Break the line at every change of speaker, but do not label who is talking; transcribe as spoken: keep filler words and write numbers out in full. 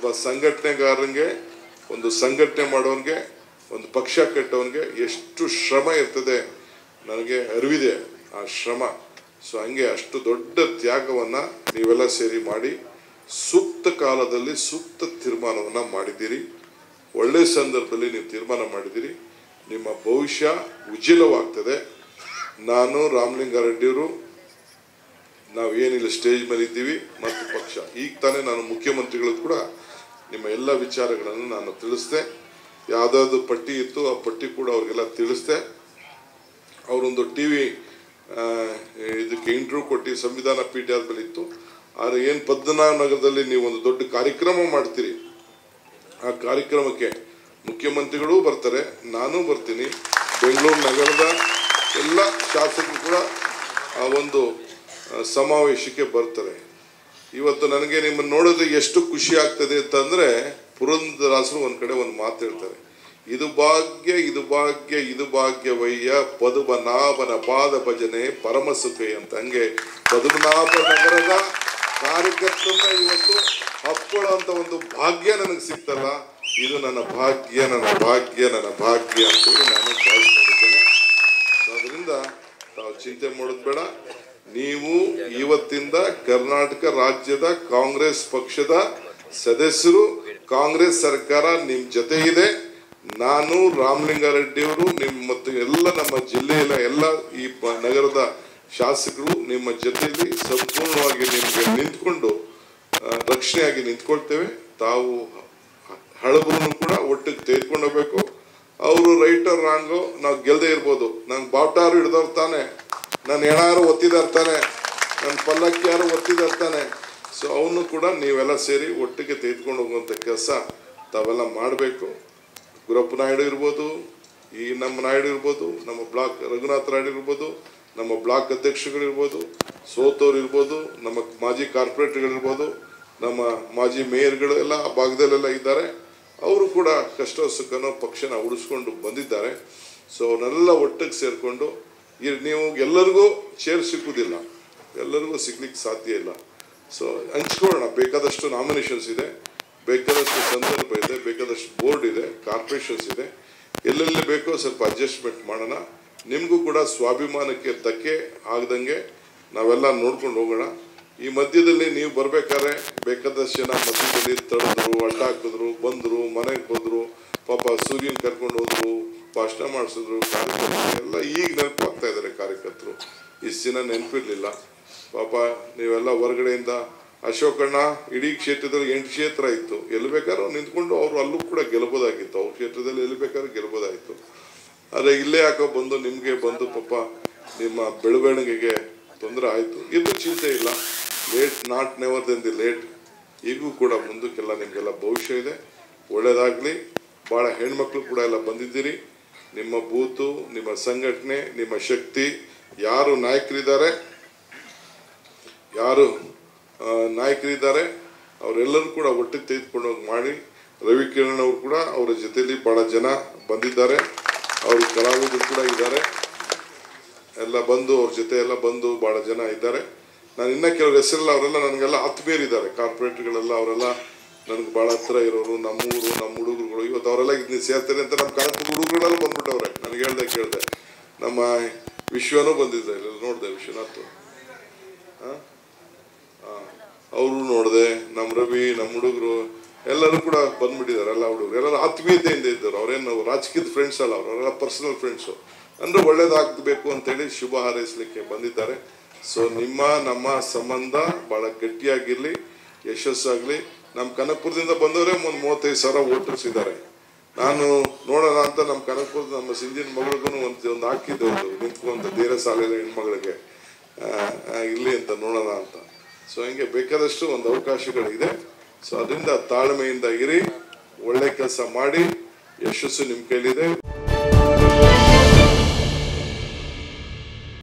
ಒಬ್ಬ ಸಂಘಟನೆಗಾರನಿಗೆ, ಒಂದು ಸಂಘಟನೆ ಮಾಡೋನಿಗೆ, ಒಂದು ಪಕ್ಷ ಕಟ್ಟೋನಿಗೆ ಎಷ್ಟು ಶ್ರಮ ಇರ್ತದೆ ನನಗೆ ಅರಿವಿದೆ ಆ ಶ್ರಮ. ಸೊ ಹಂಗೆ ಅಷ್ಟು ದೊಡ್ಡ ತ್ಯಾಗವನ್ನು ನೀವೆಲ್ಲ ಸೇರಿ ಮಾಡಿ ಸೂಕ್ತ ಕಾಲದಲ್ಲಿ ಸೂಕ್ತ ತೀರ್ಮಾನವನ್ನು ಮಾಡಿದ್ದೀರಿ. ಒಳ್ಳೆಯ ಸಂದರ್ಭದಲ್ಲಿ ನೀವು ತೀರ್ಮಾನ ಮಾಡಿದ್ದೀರಿ. ನಿಮ್ಮ ಭವಿಷ್ಯ ಉಜ್ವಲವಾಗ್ತದೆ. ನಾನು ರಾಮಲಿಂಗಾರೆಡ್ಡಿಯವರು ನಾವು ಏನಿಲ್ಲ ಸ್ಟೇಜ್ ಮೇಲೆ ಇದ್ದೀವಿ ಮತ್ತು ಪಕ್ಷ. ಈಗ ತಾನೇ ನಾನು ಮುಖ್ಯಮಂತ್ರಿಗಳು ಕೂಡ ನಿಮ್ಮ ಎಲ್ಲ ವಿಚಾರಗಳನ್ನು ನಾನು ತಿಳಿಸ್ದೆ. ಯಾವುದಾದ್ರು ಪಟ್ಟಿ ಇತ್ತು ಆ ಪಟ್ಟಿ ಕೂಡ ಅವ್ರಿಗೆಲ್ಲ ತಿಳಿಸ್ದೆ. ಅವರೊಂದು ಟಿ ವಿ ಇದಕ್ಕೆ ಇಂಟರ್ವ್ಯೂ ಕೊಟ್ಟು ಸಂವಿಧಾನ ಪೀಠ ಆದಮೇಲೆ ಇತ್ತು. ಆದರೆ ಏನು ಪದ್ಮನಾಭ ನಗರದಲ್ಲಿ ನೀವು ಒಂದು ದೊಡ್ಡ ಕಾರ್ಯಕ್ರಮ ಮಾಡ್ತೀರಿ, ಆ ಕಾರ್ಯಕ್ರಮಕ್ಕೆ ಮುಖ್ಯಮಂತ್ರಿಗಳೂ ಬರ್ತಾರೆ, ನಾನೂ ಬರ್ತೀನಿ, ಬೆಂಗಳೂರು ನಗರದ ಎಲ್ಲ ಶಾಸಕರು ಕೂಡ ಆ ಒಂದು ಸಮಾವೇಶಕ್ಕೆ ಬರ್ತಾರೆ. ಇವತ್ತು ನನಗೆ ನಿಮ್ಮನ್ನು ನೋಡಿದ್ರೆ ಎಷ್ಟು ಖುಷಿ ಆಗ್ತದೆ ಅಂತಂದರೆ, ಪುರಂದರದಾಸರು ಒಂದು ಕಡೆ ಒಂದು ಮಾತು ಹೇಳ್ತಾರೆ, ಇದು ಭಾಗ್ಯ ಇದು ಭಾಗ್ಯ ಇದು ಭಾಗ್ಯವಯ್ಯ ಪದ್ಮನಾಭನ ಪಾದ ಭಜನೆ ಪರಮ ಸುಖಯ್ಯ ಅಂತ. ಹಂಗೆ ಪದ್ಮನಾಭ ನಗರದ ಕಾರ್ಯಕರ್ತರನ್ನ ಇವತ್ತು ಹಪ್ಕೊಳ್ಳೋ ಅಂತ ಒಂದು ಭಾಗ್ಯ ನನಗೆ ಸಿಗ್ತಲ್ಲ, ಇದು ನನ್ನ ಭಾಗ್ಯ ನನ್ನ ಭಾಗ್ಯ ನನ್ನ ಭಾಗ್ಯ ಅಂತೇಳಿ ನಾನು ಭಾವಿಸ್ಕೊಂಡಿದ್ದೇನೆ. ಅದರಿಂದ ತಾವು ಚಿಂತೆ ಮಾಡೋದು ಬೇಡ. ನೀವು ಇವತ್ತಿಂದ ಕರ್ನಾಟಕ ರಾಜ್ಯದ ಕಾಂಗ್ರೆಸ್ ಪಕ್ಷದ ಸದಸ್ಯರು, ಕಾಂಗ್ರೆಸ್ ಸರ್ಕಾರ ನಿಮ್ಮ ಜೊತೆ ಇದೆ. ನಾನು ರಾಮಲಿಂಗಾರೆಡ್ಡಿಯವರು ನಿಮ್ಮ ಮತ್ತು ಎಲ್ಲ ನಮ್ಮ ಜಿಲ್ಲೆಯ ಎಲ್ಲ ಈ ನಗರದ ಶಾಸಕರು ನಿಮ್ಮ ಜೊತೆಯಲ್ಲಿ ಸಂಪೂರ್ಣವಾಗಿ ನಿಮಗೆ ನಿಂತ್ಕೊಂಡು ರಕ್ಷಣೆಯಾಗಿ ನಿಂತ್ಕೊಳ್ತೇವೆ. ತಾವು ಹಳಬರನ್ನು ಕೂಡ ಒಟ್ಟಿಗೆ ತೆಗೆದುಕೊಂಡು ಹೋಗ್ಬೇಕು. ಅವರು ರೈಟರ್ ರಾಂಗು ನಾವು ಗೆಲ್ಲದೆ ಇರ್ಬೋದು, ನಂಗೆ ಬಾವುಟಾರು ಹಿಡ್ದವ್ರು ತಾನೆ, ನನ್ನ ಹೆಣಾರು ಒತ್ತಿದಾರ ತಾನೆ, ನನ್ನ ಪಲ್ಲಕ್ಕಿ ಯಾರು ಒತ್ತಿದಾರ ತಾನೆ. ಸೊ ಅವನು ಕೂಡ ನೀವೆಲ್ಲ ಸೇರಿ ಒಟ್ಟಿಗೆ ತೆಗೆದುಕೊಂಡು ಹೋಗುವಂಥ ಕೆಲಸ ತಾವೆಲ್ಲ ಮಾಡಬೇಕು. ಗುರಪ್ಪ ನಾಯ್ಡು ಇರ್ಬೋದು, ಈ ನಮ್ಮ ನಾಯ್ಡು ಇರ್ಬೋದು, ನಮ್ಮ ಬ್ಲಾಕ್ ರಘುನಾಥ್ ನಾಯ್ಡು ಇರ್ಬೋದು, ನಮ್ಮ ಬ್ಲಾಕ್ ಅಧ್ಯಕ್ಷಗಳಿರ್ಬೋದು, ಸೋತವ್ರು ಇರ್ಬೋದು, ನಮ್ಮ ಮಾಜಿ ಕಾರ್ಪೊರೇಟರ್ಗಳಿರ್ಬೋದು, ನಮ್ಮ ಮಾಜಿ ಮೇಯರ್ಗಳು ಎಲ್ಲ ಆ ಭಾಗದಲ್ಲೆಲ್ಲ ಇದ್ದಾರೆ. ಅವರು ಕೂಡ ಕಷ್ಟ ಸುಖನೋ ಪಕ್ಷನ ಉಳಿಸ್ಕೊಂಡು ಬಂದಿದ್ದಾರೆ. ಸೊ ಅವನ್ನೆಲ್ಲ ಒಟ್ಟಿಗೆ ಸೇರಿಕೊಂಡು ನೀವು ಎಲ್ಲರಿಗೂ ಚೇರ್ ಸಿಕ್ಕುವುದಿಲ್ಲ, ಎಲ್ಲರಿಗೂ ಸಿಗ್ಲಿಕ್ಕೆ ಸಾಧ್ಯ ಇಲ್ಲ. ಸೊ ಹಂಚ್ಕೊಳ್ಳೋಣ. ಬೇಕಾದಷ್ಟು ನಾಮಿನೇಷನ್ಸ್ ಇದೆ, ಬೇಕಾದಷ್ಟು ಸಂದರ್ಭ ಇದೆ, ಬೇಕಾದಷ್ಟು ಬೋರ್ಡ್ ಇದೆ, ಕಾರ್ಪೊರೇಷನ್ಸ್ ಇದೆ. ಎಲ್ಲೆಲ್ಲಿ ಬೇಕೋ ಸ್ವಲ್ಪ ಅಡ್ಜಸ್ಟ್ಮೆಂಟ್ ಮಾಡೋಣ. ನಿಮಗೂ ಕೂಡ ಸ್ವಾಭಿಮಾನಕ್ಕೆ ಧಕ್ಕೆ ಆಗದಂಗೆ ನಾವೆಲ್ಲ ನೋಡ್ಕೊಂಡು ಹೋಗೋಣ. ಈ ಮಧ್ಯದಲ್ಲಿ ನೀವು ಬರಬೇಕಾದ್ರೆ ಬೇಕಾದಷ್ಟು ಜನ ಮಧ್ಯದಲ್ಲಿ ತಡೆದ್ರು, ಅಡ್ಡ ಹಾಕಿದ್ರು, ಬಂದರು, ಮನೆಗೆ ಹೋದರು, ಪಾಪ ಸೂರ್ಯನ ಕರ್ಕೊಂಡು ಹೋದ್ರು, ಭಾಷಣ ಮಾಡಿಸಿದ್ರು. ಕಾರ್ಯಕರ್ತರು ಎಲ್ಲ ಈಗ ನೆನಪಾಗ್ತಾ ಇದ್ದಾರೆ. ಕಾರ್ಯಕರ್ತರು ಇಷ್ಟು ದಿನ ನೆನಪಿರಲಿಲ್ಲ ಪಾಪ. ನೀವೆಲ್ಲ ಹೊರಗಡೆಯಿಂದ ಅಶೋಕಣ್ಣ ಇಡೀ ಕ್ಷೇತ್ರದಲ್ಲಿ ಎಂಟು ಕ್ಷೇತ್ರ ಇತ್ತು, ಎಲ್ಲಿ ಬೇಕಾದ್ರೂ ನಿಂತ್ಕೊಂಡು ಅವರು ಅಲ್ಲೂ ಕೂಡ ಗೆಲ್ಬೋದಾಗಿತ್ತು, ಅವ್ರ ಕ್ಷೇತ್ರದಲ್ಲಿ ಎಲ್ಲಿ ಬೇಕಾದ್ರೂ ಗೆಲ್ಬೋದಾಗಿತ್ತು. ಆದರೆ ಇಲ್ಲೇ ಯಾಕೋ ಬಂದು ನಿಮಗೆ ಬಂದು ಪಾಪ ನಿಮ್ಮ ಬೆಳವಣಿಗೆಗೆ ತೊಂದರೆ ಆಯಿತು. ಇದು ಚಿಂತೆ ಇಲ್ಲ, late not never then the late. ಈಗೂ ಕೂಡ ಮುಂದಕ್ಕೆಲ್ಲ ನಿಮಗೆಲ್ಲ ಭವಿಷ್ಯ ಇದೆ, ಒಳ್ಳೆಯದಾಗಲಿ. ಭಾಳ ಹೆಣ್ಮಕ್ಳು ಕೂಡ ಎಲ್ಲ ಬಂದಿದ್ದೀರಿ. ನಿಮ್ಮ ಬೂತು, ನಿಮ್ಮ ಸಂಘಟನೆ, ನಿಮ್ಮ ಶಕ್ತಿ, ಯಾರು ನಾಯಕರಿದ್ದಾರೆ ಯಾರು ನಾಯಕರಿದ್ದಾರೆ ಅವರೆಲ್ಲರೂ ಕೂಡ ಒಟ್ಟಿಗೆ ತೆಗೆದುಕೊಂಡು ಹೋಗಿ ಮಾಡಿ. ರವಿಕಿರಣ್ ಅವರು ಕೂಡ ಅವರ ಜೊತೆಯಲ್ಲಿ ಭಾಳ ಜನ ಬಂದಿದ್ದಾರೆ, ಅವರು ಕಲಾವಿದರು ಕೂಡ ಇದ್ದಾರೆ, ಎಲ್ಲ ಬಂದು ಅವ್ರ ಜೊತೆ ಎಲ್ಲ ಬಂದು ಭಾಳ ಜನ ಇದ್ದಾರೆ. ನಾನು ಇನ್ನೂ ಕೆಲವ್ರ ಹೆಸರೆಲ್ಲ ಅವರೆಲ್ಲ ನನಗೆಲ್ಲ ಆತ್ಮೀಯರಿದ್ದಾರೆ, ಕಾರ್ಪೊರೇಟ್ಗಳೆಲ್ಲ ಅವರೆಲ್ಲ ನನಗೆ ಭಾಳ ಹತ್ರ ಇರೋರು, ನಮ್ಮೂರು ನಮ್ಮ ಹುಡುಗರುಗಳು. ಇವತ್ತು ಅವರೆಲ್ಲ ಇದನ್ನ ಸೇರ್ತಾರೆ ಅಂತ ನಮ್ಮ ಕನಕ ಹುಡುಗರುಗಳೆಲ್ಲ ಬಂದ್ಬಿಟ್ಟವ್ರೆ. ನನಗೆ ಹೇಳ್ದೆ ಕೇಳಿದೆ, ನಮ್ಮ ವಿಶ್ವನೂ ಬಂದಿದ್ದೆ, ಇಲ್ಲ ನೋಡಿದೆ ವಿಶ್ವನಾಥ್, ಹಾಂ ಹಾಂ ಅವರು ನೋಡಿದೆ, ನಮ್ಮ ರವಿ, ನಮ್ಮ ಹುಡುಗರು ಎಲ್ಲರೂ ಕೂಡ ಬಂದ್ಬಿಟ್ಟಿದ್ದಾರೆ. ಎಲ್ಲ ಹುಡುಗರು ಎಲ್ಲರೂ ಆತ್ಮೀಯತೆಯಿಂದ ಇದ್ದರು. ಅವರೇನು ರಾಜಕೀಯದ ಫ್ರೆಂಡ್ಸ್ ಅಲ್ಲ, ಅವರೆಲ್ಲ ಪರ್ಸನಲ್ ಫ್ರೆಂಡ್ಸು. ಅಂದರೆ ಒಳ್ಳೇದಾಗಬೇಕು ಅಂತೇಳಿ ಶುಭ ಹಾರೈಸಲಿಕ್ಕೆ ಬಂದಿದ್ದಾರೆ. ಸೊ ನಿಮ್ಮ ನಮ್ಮ ಸಂಬಂಧ ಭಾಳ ಗಟ್ಟಿಯಾಗಿರಲಿ, ಯಶಸ್ಸಾಗಲಿ. ನಮ್ಮ ಕನಕಪುರದಿಂದ ಬಂದವರೇ ಒಂದು ಮೂವತ್ತೈದು ಸಾವಿರ ವೋಟರ್ಸ್ ಇದ್ದಾರೆ. ನಾನು ನೋಡೋಣ ಅಂತ ನಮ್ಮ ಕನಕಪುರದ ನಮ್ಮ ಸಿಂಧಿನ ಮಗಳಿಗೂ ಒಂದು ಒಂದು ಹಾಕಿದ್ದೆ, ಒಂದು ನಿಂತ್ಕೊಂತ ಧೀರ ಶಾಲೆಯ ಹೆಣ್ಮಗಳಿಗೆ ಇರಲಿ ಅಂತ ನೋಡೋಣ ಅಂತ. ಸೊ ಹಂಗೆ ಬೇಕಾದಷ್ಟು ಒಂದು ಅವಕಾಶಗಳಿದೆ. ಸೊ ಅದರಿಂದ ತಾಳ್ಮೆಯಿಂದ ಇರಿ, ಒಳ್ಳೆ ಕೆಲಸ ಮಾಡಿ, ಯಶಸ್ಸು ನಿಮ್ಮ ಕೈಲಿದೆ.